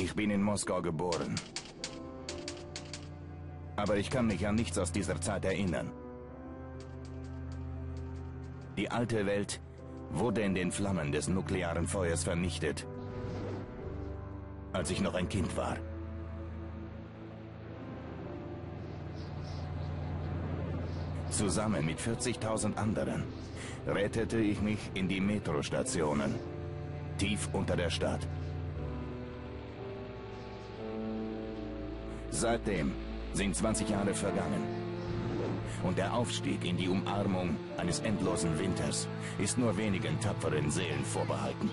Ich bin in Moskau geboren. Aber ich kann mich an nichts aus dieser Zeit erinnern. Die alte Welt wurde in den Flammen des nuklearen Feuers vernichtet, als ich noch ein Kind war. Zusammen mit 40.000 anderen rettete ich mich in die Metrostationen, tief unter der Stadt. Seitdem sind 20 Jahre vergangen. Und der Aufstieg in die Umarmung eines endlosen Winters ist nur wenigen tapferen Seelen vorbehalten.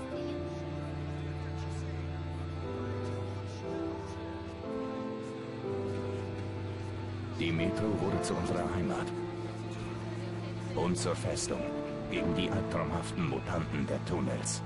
Die Metro wurde zu unserer Heimat. Und zur Festung gegen die albtraumhaften Mutanten der Tunnels.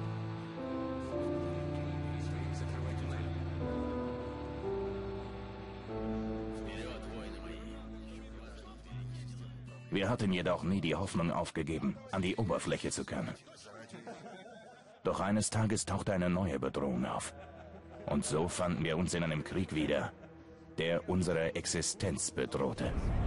Wir hatten jedoch nie die Hoffnung aufgegeben, an die Oberfläche zu können. Doch eines Tages tauchte eine neue Bedrohung auf. Und so fanden wir uns in einem Krieg wieder, der unsere Existenz bedrohte.